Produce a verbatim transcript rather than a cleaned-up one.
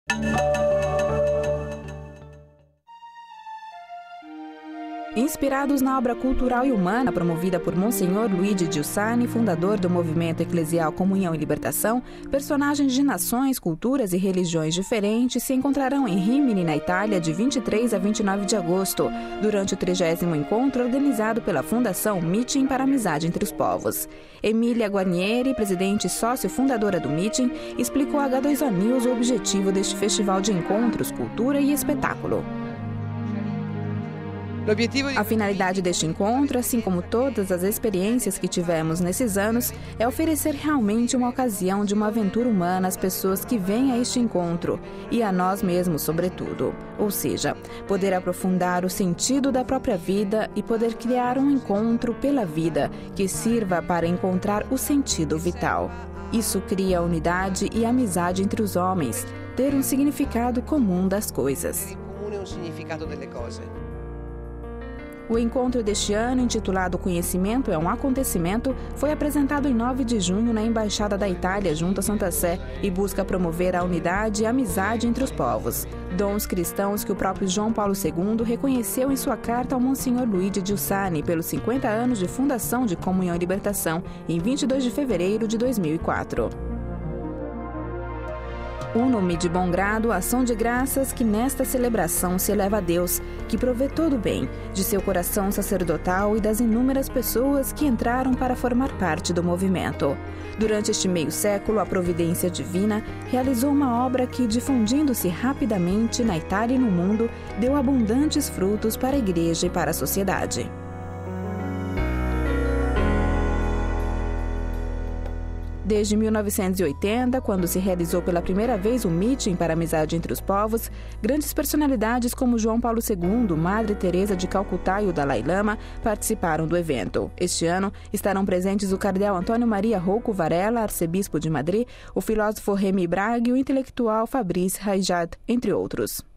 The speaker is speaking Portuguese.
Inspirados na obra cultural e humana promovida por Monsenhor Luigi Giussani, fundador do movimento eclesial Comunhão e Libertação, personagens de nações, culturas e religiões diferentes se encontrarão em Rimini, na Itália, de vinte e três a vinte e nove de agosto, durante o trigésimo encontro organizado pela Fundação Meeting para a Amizade entre os Povos. Emília Guarnieri, presidente e sócio fundadora do Meeting, explicou a H dois O News o objetivo deste festival de encontros, cultura e espetáculo. A finalidade deste encontro, assim como todas as experiências que tivemos nesses anos, é oferecer realmente uma ocasião de uma aventura humana às pessoas que vêm a este encontro e a nós mesmos, sobretudo. Ou seja, poder aprofundar o sentido da própria vida e poder criar um encontro pela vida que sirva para encontrar o sentido vital. Isso cria unidade e amizade entre os homens, ter um significado comum das coisas. O encontro deste ano, intitulado Conhecimento é um Acontecimento, foi apresentado em nove de junho na Embaixada da Itália, junto à Santa Sé, e busca promover a unidade e a amizade entre os povos. Dons cristãos que o próprio João Paulo segundo reconheceu em sua carta ao Monsenhor Luigi Giussani pelos cinquenta anos de fundação de Comunhão e Libertação, em vinte e dois de fevereiro de dois mil e quatro. Uno-me de bom grado a ação de graças que nesta celebração se eleva a Deus, que provê todo o bem, de seu coração sacerdotal e das inúmeras pessoas que entraram para formar parte do movimento. Durante este meio século, a Providência Divina realizou uma obra que, difundindo-se rapidamente na Itália e no mundo, deu abundantes frutos para a Igreja e para a sociedade. Desde mil novecentos e oitenta, quando se realizou pela primeira vez o Meeting para a Amizade entre os Povos, grandes personalidades como João Paulo segundo, Madre Teresa de Calcutá e o Dalai Lama participaram do evento. Este ano estarão presentes o cardeal Antônio Maria Rouco Varela, arcebispo de Madrid, o filósofo Remy Braga e o intelectual Fabrice Raijat, entre outros.